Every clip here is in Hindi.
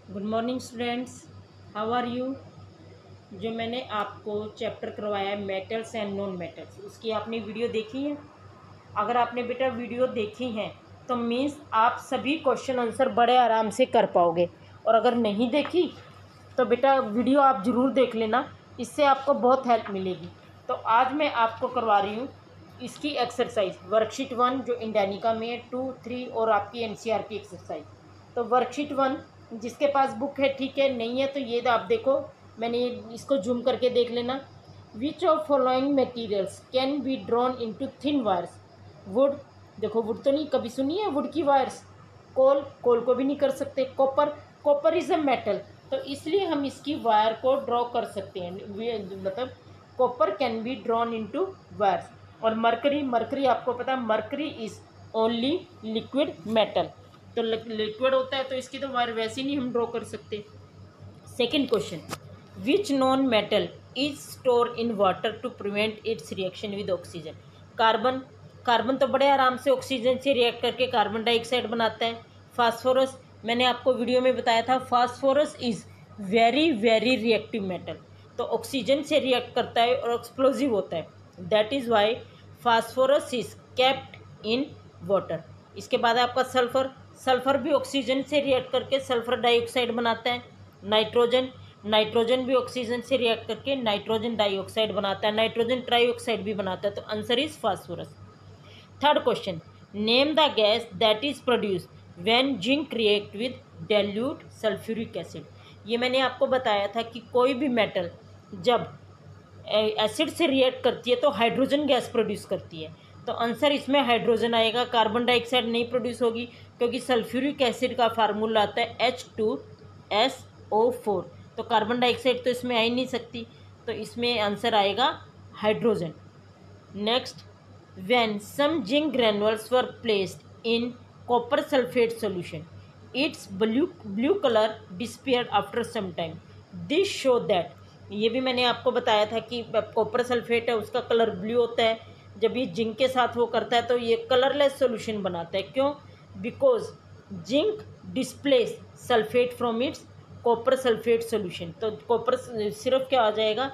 Good morning students, how are you. जो मैंने आपको चैप्टर करवाया है मेटल्स एंड नॉन मेटल्स, उसकी आपने वीडियो देखी है। अगर आपने बेटा वीडियो देखी है तो मीन्स आप सभी क्वेश्चन आंसर बड़े आराम से कर पाओगे। और अगर नहीं देखी तो बेटा वीडियो आप ज़रूर देख लेना, इससे आपको बहुत हेल्प मिलेगी। तो आज मैं आपको करवा रही हूँ इसकी एक्सरसाइज वर्कशीट 1 जो इंडानिका में है, 2, 3 और आपकी एनसीईआरटी की एक्सरसाइज। तो वर्कशीट 1 जिसके पास बुक है ठीक है, नहीं है तो ये आप देखो, मैंने इसको जूम करके देख लेना। Which of following materials can be drawn into thin wires. Wood, देखो वुड तो नहीं कभी सुनी है, वुड की वायर्स। कोल, कोल को भी नहीं कर सकते। Copper, copper is a metal, तो इसलिए हम इसकी वायर को ड्रॉ कर सकते हैं, मतलब copper can be drawn into wires. और मरकरी, मरकरी आपको पता है mercury is only liquid metal, तो लिक्विड होता है तो इसकी तो वायर वैसे नहीं हम ड्रॉ कर सकते। Second question, which non metal is store in water to prevent its reaction with oxygen. Carbon, carbon तो बड़े आराम से ऑक्सीजन से रिएक्ट करके कार्बन डाइऑक्साइड बनाता है। फास्फोरस, मैंने आपको वीडियो में बताया था phosphorus is very very reactive metal, तो ऑक्सीजन से रिएक्ट करता है और एक्सप्लोजिव होता है। That is why phosphorus is kept in water. इसके बाद है आपका सल्फर, सल्फर भी ऑक्सीजन से रिएक्ट करके सल्फर डाइऑक्साइड बनाता है। नाइट्रोजन, नाइट्रोजन भी ऑक्सीजन से रिएक्ट करके नाइट्रोजन डाइऑक्साइड बनाता है, नाइट्रोजन ट्राइऑक्साइड भी बनाता है, तो answer is phosphorus. Third question, name the gas that is produced when zinc react with dilute sulphuric acid. ये मैंने आपको बताया था कि कोई भी मेटल जब एसिड से रिएक्ट करती है तो हाइड्रोजन गैस प्रोड्यूस करती है, तो आंसर इसमें हाइड्रोजन आएगा। कार्बन डाइऑक्साइड नहीं प्रोड्यूस होगी क्योंकि सल्फ्यूरिक एसिड का फार्मूला आता है H2SO4, तो कार्बन डाइऑक्साइड तो इसमें आ ही नहीं सकती, तो इसमें आंसर आएगा hydrogen. Next, when some zinc granules were placed in copper sulphate solution its blue colour disappeared after some time, this show that. ये भी मैंने आपको बताया था कि कॉपर सल्फेट है उसका कलर ब्लू होता है, जब ये जिंक के साथ वो करता है तो ये कलरलेस सॉल्यूशन बनाता है। क्यों? Because zinc displace sulphate from its copper sulphate solution, तो कॉपर सिर्फ क्या आ जाएगा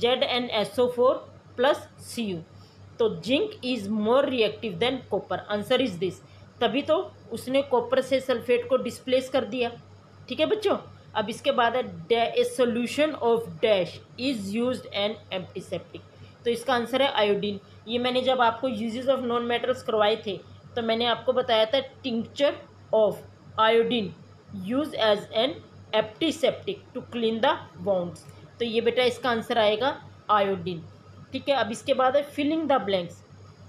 ZnSO4 प्लस Cu, तो zinc is more reactive than copper, answer is this. तभी तो उसने कॉपर से सल्फेट को डिस्प्लेस कर दिया। ठीक है बच्चों, अब इसके बाद है a solution of dash is used an antiseptic, तो इसका आंसर है आयोडीन। ये मैंने जब आपको यूजेस ऑफ नॉन मेटल्स करवाए थे तो मैंने आपको बताया था tincture of iodine use as an antiseptic to clean the wounds, तो ये बेटा इसका आंसर आएगा आयोडीन। ठीक है, अब इसके बाद है filling the blanks.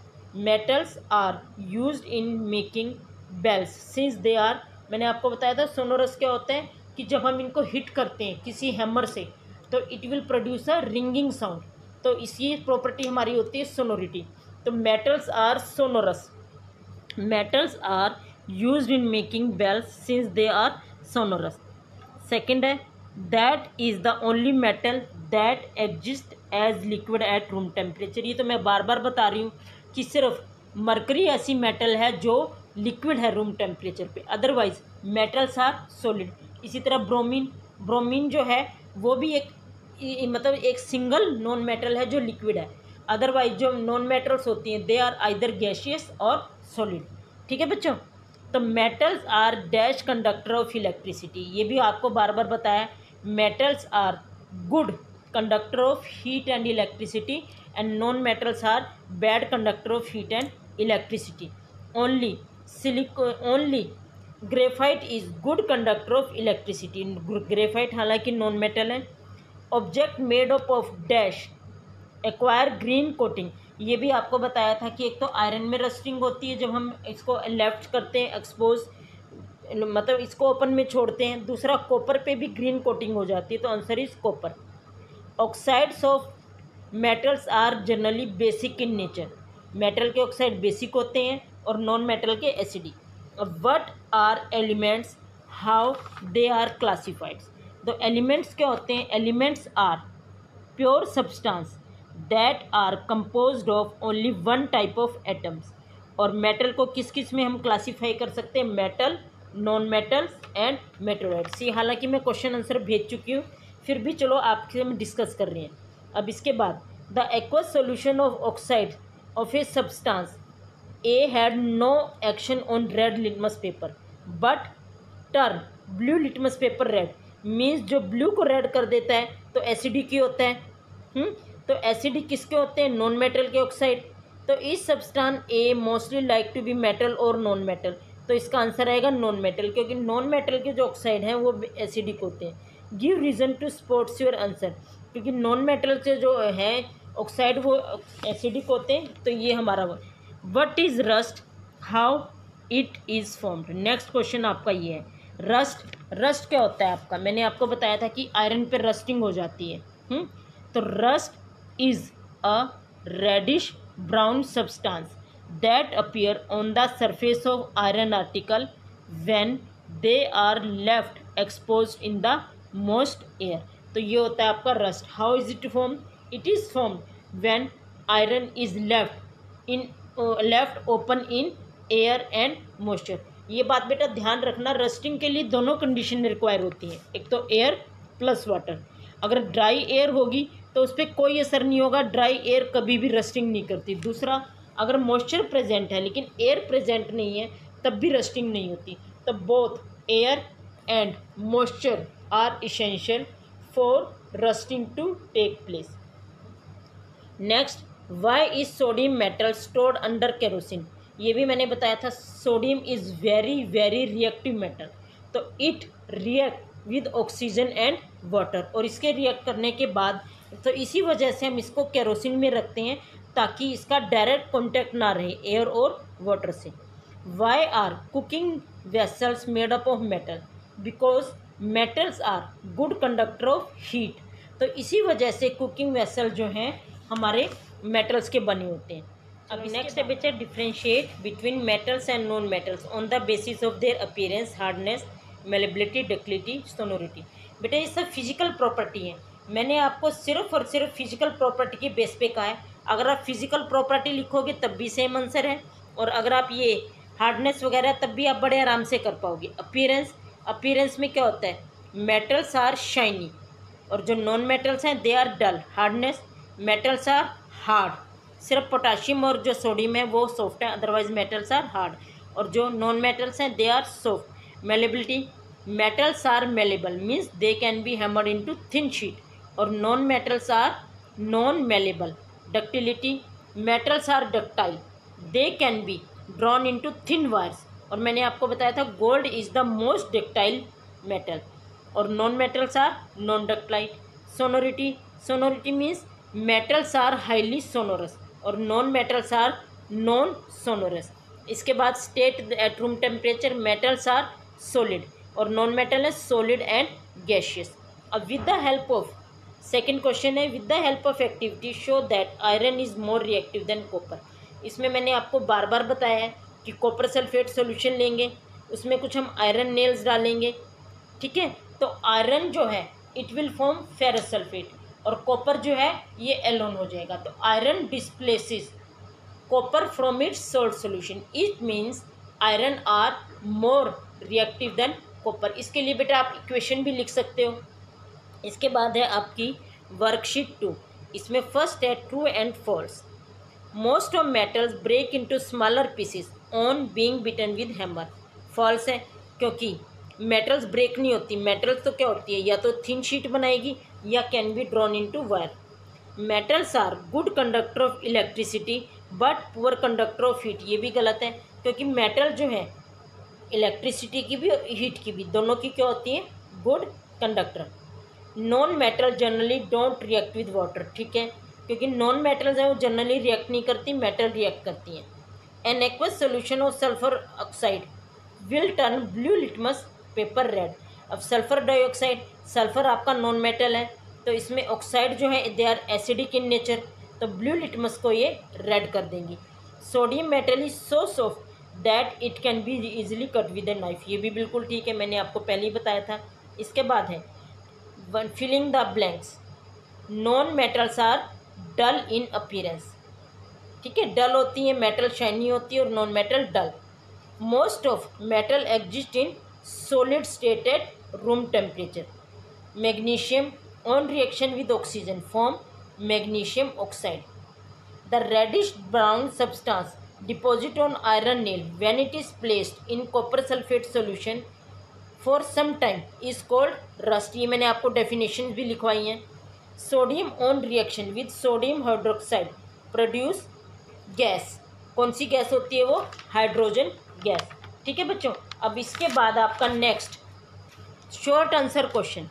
Metals are used in making bells since they are, मैंने आपको बताया था सोनोरस क्या होता है कि जब हम इनको हिट करते हैं किसी हैमर से तो it will produce a ringing sound, तो इसी प्रॉपर्टी हमारी होती है सोनोरिटी। तो metals are sonorous, metals are used in making bells since they are sonorous. Second है that is the only metal that exist as liquid at room temperature. ये तो मैं बार बार बता रही हूँ कि सिर्फ मरकरी ऐसी मेटल है जो लिक्विड है रूम टेम्परेचर पे, अदरवाइज मेटल्स आर सॉलिड। इसी तरह ब्रोमीन, ब्रोमीन जो है वो भी एक मतलब एक सिंगल नॉन मेटल है जो लिक्विड है, अदरवाइज जो नॉन मेटल्स होती हैं दे आर आइदर गैसियस और सॉलिड। ठीक है बच्चों, तो metals are dash conductor of electricity, ये भी आपको बार बार बताया। Metals are good conductor of heat and electricity and non metals are bad conductor of heat and electricity. Only only graphite is good conductor of electricity, graphite हालांकि नॉन मेटल है। Object made up of dash acquire green coating, ये भी आपको बताया था कि एक तो आयरन में रस्टिंग होती है जब हम इसको लेफ्ट करते हैं एक्सपोज, मतलब इसको ओपन में छोड़ते हैं, दूसरा कॉपर पे भी ग्रीन कोटिंग हो जाती है, तो answer is copper. Oxides of metals are generally basic in nature, metal के ऑक्साइड बेसिक होते हैं और नॉन मेटल के acidic. What are elements, how they are classified. तो एलिमेंट्स क्या होते हैं? Elements are pure substance that are composed of only one type of atoms. और मेटल को किस किस में हम क्लासीफाई कर सकते हैं? Metal, non metals and metalloids. ये हालांकि मैं क्वेश्चन आंसर भेज चुकी हूँ, फिर भी चलो आपसे हम डिस्कस कर रहे हैं। अब इसके बाद the aqueous solution of oxide of a substance a had no action on red litmus paper but turn blue litmus paper red. Means जो ब्लू को रेड कर देता है तो एसिडिक ही होता है। तो एसिडिक किसके होते हैं? नॉन मेटल के ऑक्साइड। तो इस substance a mostly like to be metal और नॉन मेटल। तो इसका आंसर आएगा नॉन मेटल, क्योंकि नॉन मेटल के जो ऑक्साइड हैं वो एसिडिक होते हैं। Give reason to supports your answer, क्योंकि नॉन मेटल से जो है ऑक्साइड वो एसिडिक होते हैं। तो ये हमारा what is rust, how it is formed. Next question आपका ये है रस्ट क्या होता है आपका? मैंने आपको बताया था कि आयरन पे रस्टिंग हो जाती है। तो rust is a reddish brown substance that appear on the surface of iron article when they are left exposed in the moist air। तो ये होता है आपका rust. How is it form? It is form when iron is left open in air and moisture. ये बात बेटा ध्यान रखना, रस्टिंग के लिए दोनों कंडीशन रिक्वायर होती हैं, एक तो एयर प्लस वाटर। अगर ड्राई एयर होगी तो उस पर कोई असर नहीं होगा, ड्राई एयर कभी भी रस्टिंग नहीं करती। दूसरा, अगर मॉइस्चर प्रेजेंट है लेकिन एयर प्रेजेंट नहीं है तब भी रस्टिंग नहीं होती। तो both air and moisture are essential for rusting to take place. Next, why is sodium metal stored under kerosene. ये भी मैंने बताया था, sodium is very very reactive metal. तो it react with oxygen and water, और इसके रिएक्ट करने के बाद तो इसी वजह से हम इसको केरोसिन में रखते हैं ताकि इसका डायरेक्ट कॉन्टैक्ट ना रहे एयर और वाटर से। Why are cooking vessels made up of metal? Because metals are good conductor of heat. तो इसी वजह से कुकिंग वेसल जो हैं हमारे मेटल्स के बने होते हैं। अभी नेक्स्ट है बच्चे, differentiate between metals and non metals on the basis of their appearance, hardness, malleability, ductility, sonority. बेटा ये सब फिजिकल प्रॉपर्टी है। मैंने आपको सिर्फ और सिर्फ फिजिकल प्रॉपर्टी के बेस पे कहा है। अगर आप फिजिकल प्रॉपर्टी लिखोगे तब भी सेम आंसर है, और अगर आप ये हार्डनेस वगैरह तब भी आप बड़े आराम से कर पाओगे। अपीयरेंस में क्या होता है? मेटल्स आर शाइनी, और जो नॉन मेटल्स हैं they are dull. Hardness, metals are hard, सिर्फ पोटाशियम और जो सोडियम है वो सॉफ्ट है, अदरवाइज मेटल्स आर हार्ड। और जो नॉन मेटल्स हैं they are soft. Malleability, metals are malleable, means they can be hammered into thin sheet, और non metals are non malleable. Ductility, metals are ductile, they can be drawn into thin wires, और मैंने आपको बताया था gold is the most ductile metal, और non metals are non ductile. Sonority means metals are highly sonorous और non metals are non sonorous. इसके बाद state at room temperature, metals are solid और नॉन मेटल है सॉलिड एंड गैशियस। अब with the help of, second question है, with the help of activity show that iron is more reactive than copper. इसमें मैंने आपको बार बार बताया है कि कॉपर सल्फेट सॉल्यूशन लेंगे, उसमें कुछ हम आयरन नेल्स डालेंगे, ठीक है। तो आयरन जो है it will form ferrous sulphate, और कॉपर जो है ये एलोन हो जाएगा। तो iron displaces copper from its salt solution, it means iron are more reactive than copper. इसके लिए बेटा आप इक्वेशन भी लिख सकते हो। इसके बाद है आपकी वर्कशीट 2, इसमें फर्स्ट है true and false. Most of metals break into smaller pieces on being beaten with hammer. False है, क्योंकि मेटल्स ब्रेक नहीं होती। मेटल्स तो क्या होती है, या तो थिन शीट बनाएगी या can be drawn into wire. Metals are good conductor of electricity but poor conductor of heat. ये भी गलत है, क्योंकि मेटल जो है इलेक्ट्रिसिटी की भी और हीट की भी, दोनों की क्या होती है, good conductor. Non metal generally don't react with water, ठीक है, क्योंकि नॉन मेटल्स है वो जनरली रिएक्ट नहीं करती, मेटल रिएक्ट करती हैं। An aqueous solution of sulphur oxide will turn blue litmus paper red. अब सल्फर डाइऑक्साइड, सल्फर आपका नॉन मेटल है, तो इसमें ऑक्साइड जो है they are acidic in nature, तो ब्लू लिटमस को ये रेड कर देंगी। Sodium metal is so soft that it can be easily cut with a knife. ये भी बिल्कुल ठीक है, मैंने आपको पहले ही बताया था। इसके बाद है filling the blanks. Non metals are dull in appearance, ठीक है, डल होती है, मेटल शाइनी होती है और non metal dull. Most of metal exist in solid state at room temperature. Magnesium on reaction with oxygen form magnesium oxide. The reddish brown substance deposit on iron nail when it is placed in copper sulfate solution for some time is called rust. ये मैंने आपको डेफिनेशन भी लिखवाई हैं. Sodium on reaction with sodium hydroxide produce gas. कौन सी गैस होती है वो? Hydrogen gas. ठीक है बच्चों. अब इसके बाद आपका next short answer question,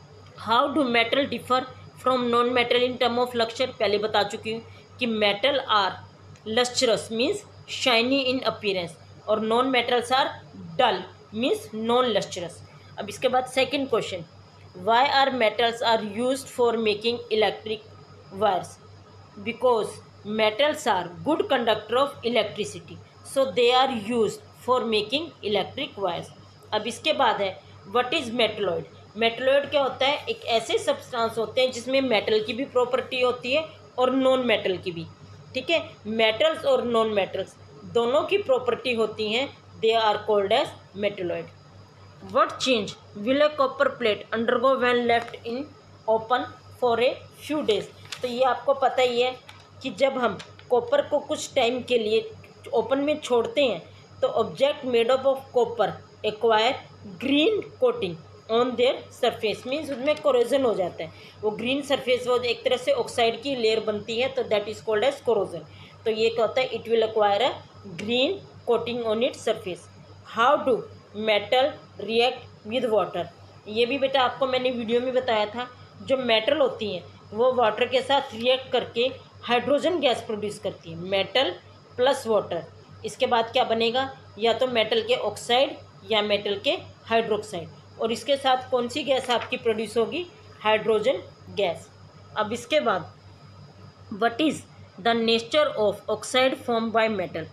how do metal differ from non metal in term of lustre. पहले बता चुकी हूँ कि metal are lustrous means shiny in appearance और non metals are dull means non lustrous. अब इसके बाद second question, why are metals are used for making electric wires. Because metals are good conductor of electricity, so they are used for making electric wires. अब इसके बाद है what is metalloid. मेटलॉइड क्या होता है? एक ऐसे सब्सटेंस होते हैं जिसमें मेटल की भी प्रॉपर्टी होती है और नॉन मेटल की भी. ठीक है, मेटल्स और नॉन मेटल्स दोनों की प्रॉपर्टी होती हैं. They are called as metalloid. What change will a copper plate undergo when left in open for a few days. तो ये आपको पता ही है कि जब हम कॉपर को कुछ टाइम के लिए ओपन में छोड़ते हैं तो object made up of copper acquire green coating on their surface means उसमें कोरोजन हो जाता है. वो ग्रीन सरफेस वो एक तरह से ऑक्साइड की लेयर बनती है, तो that is called as corrosion. तो ये क्या होता है? It will acquire a green coating on its surface. How do metal react with water. ये भी बेटा आपको मैंने वीडियो में बताया था. जो मेटल होती हैं वो वाटर के साथ रिएक्ट करके हाइड्रोजन गैस प्रोड्यूस करती है. Metal plus water. इसके बाद क्या बनेगा? या तो मेटल के ऑक्साइड या मेटल के हाइड्रोक्साइड. और इसके साथ कौन सी गैस आपकी प्रोड्यूस होगी? Hydrogen gas. अब इसके बाद what is the nature of oxide form by metal.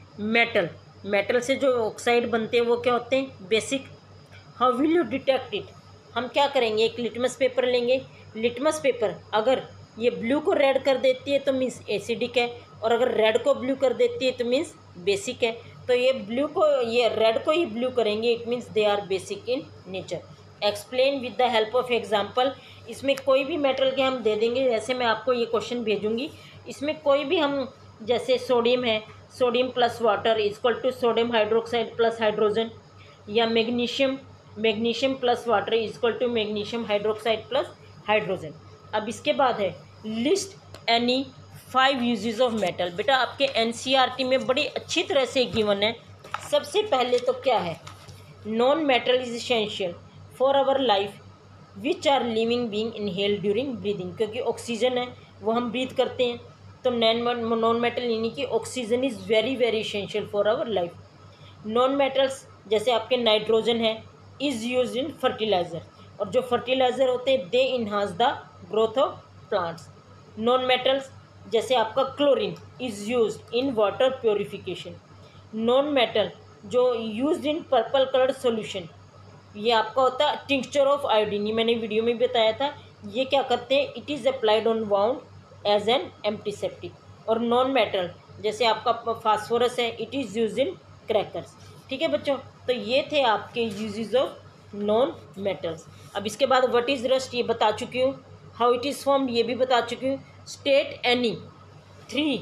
Metal से जो ऑक्साइड बनते हैं वो क्या होते हैं? Basic. How will you detect it. हम क्या करेंगे? एक लिटमस पेपर लेंगे. लिटमस पेपर अगर ये ब्लू को रेड कर देती है तो मीन्स एसिडिक है, और अगर रेड को ब्लू कर देती है तो मीन्स बेसिक है. तो ये रेड को ही ब्लू करेंगे, it means they are basic in nature. Explain with the help of example. इसमें कोई भी मेटल के हम दे देंगे. जैसे मैं आपको ये क्वेश्चन भेजूंगी, इसमें कोई भी हम, जैसे सोडियम है, sodium plus water equal to sodium hydroxide plus hydrogen, या magnesium plus water equal to magnesium hydroxide plus hydrogen. अब इसके बाद है list any 5 uses of metal. बेटा आपके एनसीईआरटी में बड़ी अच्छी तरह से गिवन है. सबसे पहले तो क्या है? Non metal is essential for our life which are living being inhale during breathing. क्योंकि ऑक्सीजन है वो हम ब्रीथ करते हैं, तो नॉन मेटल यानी कि oxygen is very very essential for our life. Non metals जैसे आपके नाइट्रोजन है इज़ यूज इन फर्टिलाइज़र, और जो फर्टिलाइज़र होते हैं they enhance the growth of plants. Non metals जैसे आपका chlorine is used in water purification. Non metal जो used in purple coloured solution, ये आपका होता है टिंक्चर ऑफ आयोडीन. ये मैंने वीडियो में बताया था. ये क्या करते हैं? It is applied on wound as an antiseptic. और नॉन मेटल जैसे आपका फास्फोरस है, it is use in crackers. ठीक है बच्चों, तो ये थे आपके यूजेस ऑफ नॉन मेटल्स. अब इसके बाद व्हाट इज़ रस्ट ये बता चुकी हूँ. हाउ इट इज़ फॉर्म्ड ये भी बता चुकी हूँ. State any 3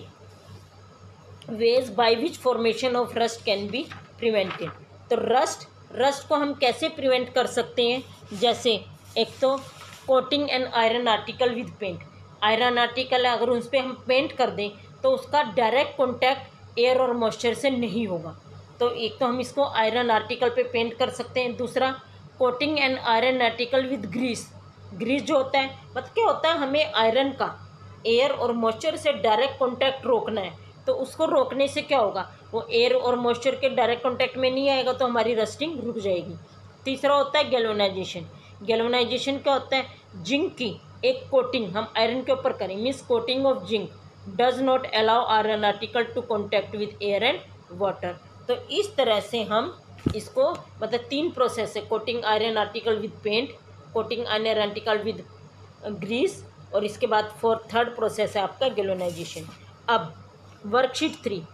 ways by which formation of rust can be prevented. तो रस्ट को हम कैसे प्रिवेंट कर सकते हैं? जैसे एक तो coating an iron article with paint. Iron article है, अगर उस पर हम पेंट कर दें तो उसका डायरेक्ट कॉन्टैक्ट एयर और मॉइस्चर से नहीं होगा. तो एक तो हम इसको आयरन आर्टिकल पे पेंट कर सकते हैं. दूसरा coating an iron article with grease. Grease जो होता है, मतलब क्या होता है, हमें आयरन का एयर और मॉइस्चर से डायरेक्ट कॉन्टैक्ट रोकना है. तो उसको रोकने से क्या होगा? वो एयर और मॉइस्चर के डायरेक्ट कॉन्टैक्ट में नहीं आएगा, तो हमारी रस्टिंग रुक जाएगी. तीसरा होता है गैल्वेनाइजेशन. गैल्वेनाइजेशन क्या होता है? जिंक की एक कोटिंग हम आयरन के ऊपर करें, means coating of zinc does not allow iron article to contact with air and water. तो इस तरह से हम इसको, मतलब 3 प्रोसेस है, coating iron article with paint, coating iron article with grease, और इसके बाद थर्ड प्रोसेस है आपका गैल्वेनाइजेशन. अब worksheet 3,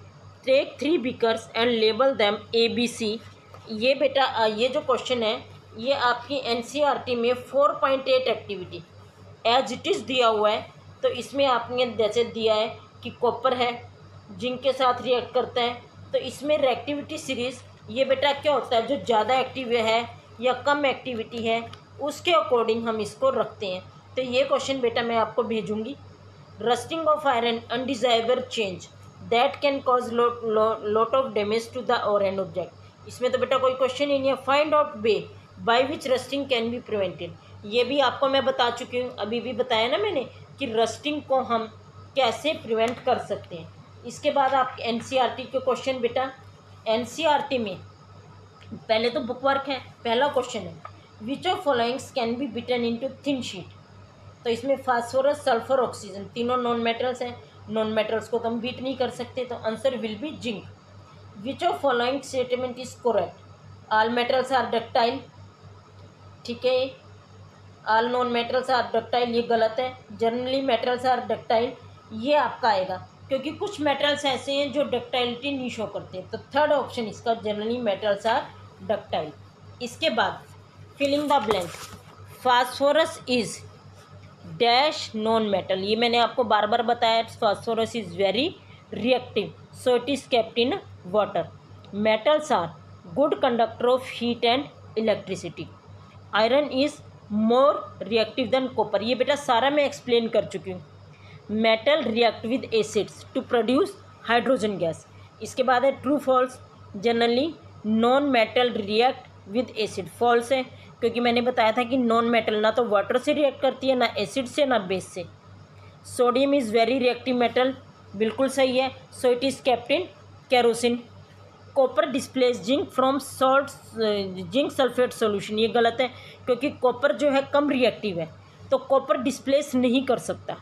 take 3 beakers and label them ABC। ये बेटा ये जो क्वेश्चन है ये आपकी NCERT में 4.8 एक्टिविटी एज इट इज़ दिया हुआ है। तो इसमें आपने जैसे दिया है कि कॉपर है, जिंक के साथ रिएक्ट करता है, तो इसमें रिएक्टिविटी सीरीज़ ये बेटा क्या होता है, जो ज़्यादा एक्टिव है या कम एक्टिविटी है उसके अकॉर्डिंग हम इसको रखते हैं। तो ये क्वेश्चन बेटा मैं आपको भेजूंगी। Rusting of iron undesirable change that can cause lot of damage to the और एन ऑब्जेक्ट। इसमें तो बेटा कोई क्वेश्चन ही नहीं है। Find out way by which rusting can be prevented. ये भी आपको मैं बता चुकी हूँ, अभी भी बताया ना मैंने कि रस्टिंग को हम कैसे प्रिवेंट कर सकते हैं। इसके बाद आप NCERT के क्वेश्चन बेटा NCERT में पहले तो बुक वर्क है। पहला क्वेश्चन है which of followings can be beaten into thin sheet. तो इसमें फास्फोरस, सल्फर, ऑक्सीजन तीनों नॉन मेटल्स हैं। नॉन मेटल्स को तो हम बीट नहीं कर सकते, तो answer will be zinc. Which of following statement is correct. All metals are ductile, ठीक है। All non metals are ductile ये गलत है। जनरली मेटल्स आर डक्टाइल ये आपका आएगा, क्योंकि कुछ मेटल्स ऐसे हैं जो डक्टाइलिटी नहीं शो करते हैं। तो थर्ड ऑप्शन इसका जनरली मेटल्स आर डक्टाइल। इसके बाद filling the blank. Phosphorus is dash non metal. ये मैंने आपको बार बार बताया। Phosphorus is very reactive so it is kept in water. Metals are good conductor of heat and electricity. Iron is more reactive than copper. ये बेटा सारा मैं एक्सप्लेन कर चुकी हूँ। Metal react with acids to produce hydrogen gas. इसके बाद है true false. Generally non metal react with acid. False है, क्योंकि मैंने बताया था कि नॉन मेटल ना तो वाटर से रिएक्ट करती है, ना एसिड से, ना बेस से। Sodium is very reactive metal, बिल्कुल सही है। So it is kept in kerosene. Copper displace zinc from salt zinc sulphate solution. ये गलत है, क्योंकि कॉपर जो है कम रिएक्टिव है, तो कॉपर डिस्प्लेस नहीं कर सकता।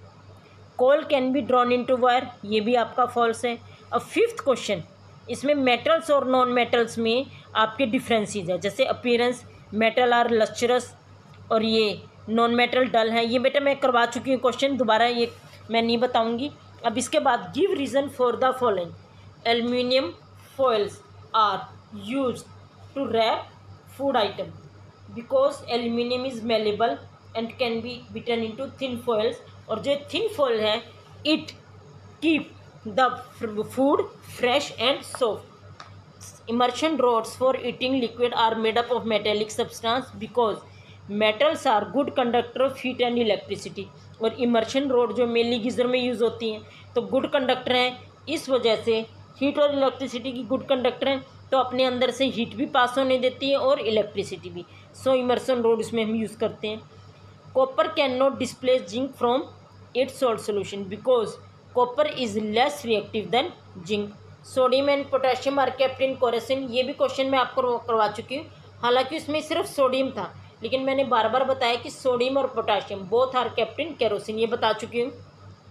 Coal can be drawn into wire. ये भी आपका फॉल्स है। अब फिफ्थ क्वेश्चन, इसमें मेटल्स और नॉन मेटल्स में आपके डिफरेंसेस है। जैसे अपीयरेंस, मेटल आर लस्चरस और ये नॉन मेटल डल है। ये बेटा मैं करवा चुकी हूँ क्वेश्चन, दोबारा ये मैं नहीं बताऊँगी। अब इसके बाद give reason for the following. Aluminium foils are used to wrap food item because aluminium is malleable and can be beaten into thin foils। और जो thin foil है it keep the food fresh and soft। Immersion rods for eating liquid are made up of metallic substance because metals are good conductor of heat and electricity। और immersion rod जो मेनली गीज़र में यूज़ होती हैं तो गुड कंडक्टर हैं, इस वजह से हीट और इलेक्ट्रिसिटी की गुड कंडक्टर हैं, तो अपने अंदर से हीट भी पास होने देती है और इलेक्ट्रिसिटी भी। सो इमर्सन रोड इसमें हम यूज़ करते हैं। Copper can not displace zinc from its salt solution because copper is less reactive than zinc. Sodium and potassium are kept in kerosene. ये भी क्वेश्चन मैं आपको करवा चुकी हूँ, हालांकि उसमें सिर्फ सोडियम था, लेकिन मैंने बार बार बताया कि सोडियम और potassium both are kept in kerosene. ये बता चुकी हूँ।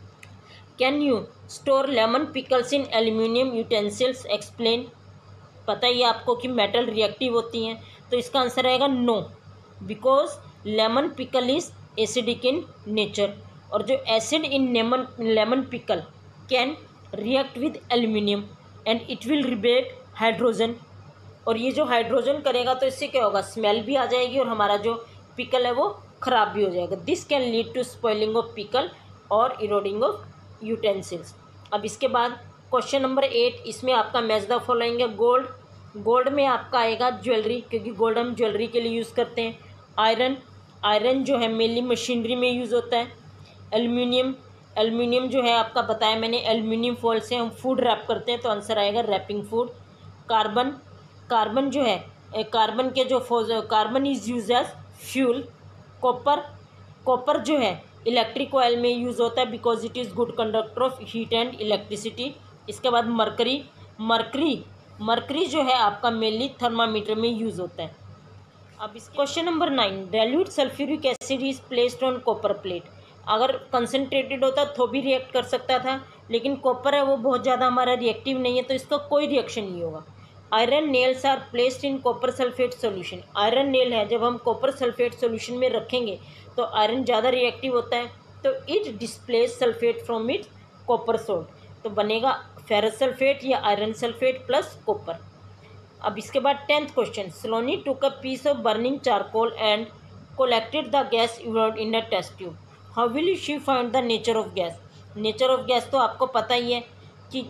Can you store lemon pickles in aluminium utensils. Explain. पता ही आपको कि मेटल रिएक्टिव होती हैं, तो इसका आंसर आएगा no, because lemon pickle is acidic in nature. और जो acid in lemon pickle can react with aluminium and it will liberate hydrogen. और ये जो हाइड्रोजन करेगा तो इससे क्या होगा, स्मेल भी आ जाएगी और हमारा जो पिकल है वो ख़राब भी हो जाएगा। This can lead to spoiling of pickle और इरोडिंग ऑफ यूटेंसिल्स। अब इसके बाद क्वेश्चन नंबर 8, इसमें आपका मैच द फॉलोइंग है। गोल्ड, गोल्ड में आपका आएगा ज्वेलरी, क्योंकि गोल्ड हम ज्वेलरी के लिए यूज़ करते हैं। आयरन, आयरन जो है मेनली मशीनरी में यूज़ होता है। एल्यूमिनियम, एल्यूमिनियम जो है आपका बताया मैंने, एल्यूमिनियम फॉयल से हम फूड रैप करते हैं, तो आंसर आएगा रैपिंग फूड। कार्बन, कार्बन जो है कार्बन के जो carbon is use as fuel. Copper, copper जो है इलेक्ट्रिक ऑयल में यूज़ होता है because it is good conductor of heat and electricity. इसके बाद मरकरी, मरकरी, मरकरी जो है आपका मेनली थर्मामीटर में यूज़ होता है। अब इस question number 9, dilute sulphuric acid is placed on copper plate. अगर कंसनट्रेटेड होता तो भी रिएक्ट कर सकता था, लेकिन कॉपर है वो बहुत ज़्यादा हमारा रिएक्टिव नहीं है, तो इसका कोई रिएक्शन नहीं होगा। Iron nails are placed in copper sulphate solution. Iron nail है जब हम कॉपर सल्फेट सोल्यूशन में रखेंगे तो आयरन ज़्यादा रिएक्टिव होता है, तो it displace sulphate from it copper salt. तो बनेगा फेरस सल्फेट या आयरन सल्फेट प्लस कॉपर। अब इसके बाद 10th question, Saloni took a piece of burning charcoal and collected the gas evolved in a test tube. How will she find the nature of gas? Nature of gas तो आपको पता ही है कि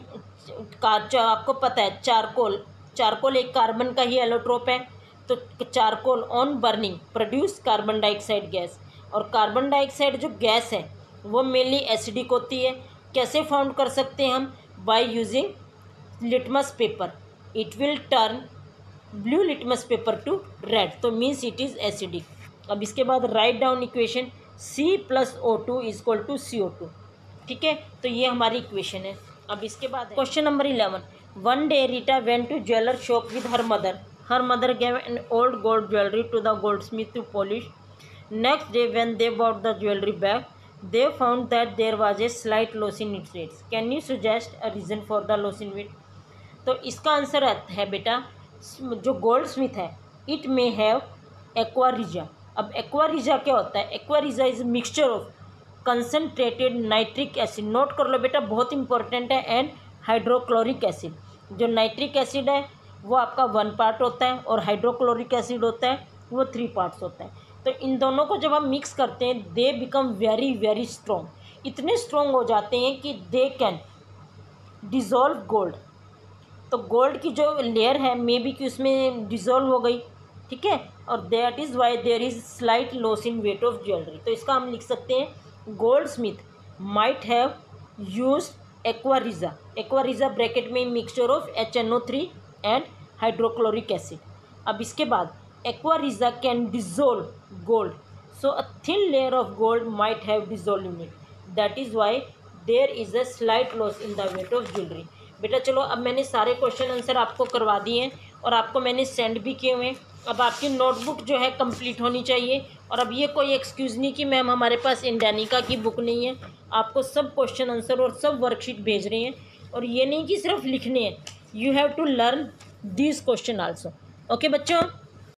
आपको पता है चारकोल एक कार्बन का ही एलोट्रोप है। तो charcoal on burning produce carbon dioxide gas, और कार्बन डाइऑक्साइड जो गैस है वो मेनली एसिडिक होती है। कैसे फाउंड कर सकते हैं हम? By using litmus paper, it will turn blue litmus paper to red, तो मीन्स इट इज़ एसिडिक। अब इसके बाद write down equation C+O2 = CO2, ठीक है, तो ये हमारी इक्वेशन है। अब इसके बाद question number 11, one day Rita went to jeweller shop with her mother gave an old gold jewellery to the goldsmith to polish. Next day when they bought the jewellery back they found that there was a slight loss in its rates. Can you suggest a reason for the loss in weight? तो इसका आंसर है बेटा, जो गोल्ड स्मिथ है इट मे हैव एक्वारिजा। अब एक्वारिजा क्या होता है? Aqua regia is mixture of concentrated nitric acid, note कर लो बेटा, बहुत इंपॉर्टेंट है, एंड हाइड्रोक्लोरिक एसिड। जो नाइट्रिक एसिड है वो आपका 1 पार्ट होता है और हाइड्रोक्लोरिक एसिड होता है वो 3 पार्ट्स होता है। तो इन दोनों को जब हम मिक्स करते हैं they become very very strong, इतने स्ट्रॉन्ग हो जाते हैं कि दे कैन डिज़ोल्व गोल्ड। तो गोल्ड की जो लेयर है मे बी कि उसमें डिज़ोल्व हो गई, ठीक है, और that is why there is slight loss in weight of jewellery. तो इसका हम लिख सकते हैं goldsmith might have use aqua regia bracket में mixture of HNO3 and hydrochloric acid. अब इसके बाद aqua regia can dissolve gold, so a thin layer of gold might have dissolve in it, that is why there is a slight loss in the weight of jewellery. बेटा चलो, अब मैंने सारे क्वेश्चन आंसर आपको करवा दिए हैं और आपको मैंने सेंड भी किए हुए हैं। अब आपकी नोटबुक जो है कंप्लीट होनी चाहिए, और अब ये कोई एक्सक्यूज़ नहीं कि मैम हमारे पास इंडियानिका की बुक नहीं है। आपको सब क्वेश्चन आंसर और सब वर्कशीट भेज रहे हैं, और ये नहीं कि सिर्फ लिखने हैं, you have to learn this question also. Okay बच्चों।